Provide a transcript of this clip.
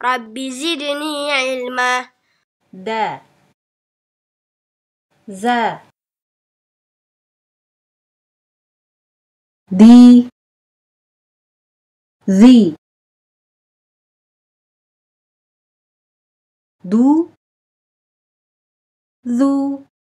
رب زدني علما. دا زا دي ذي دو ذو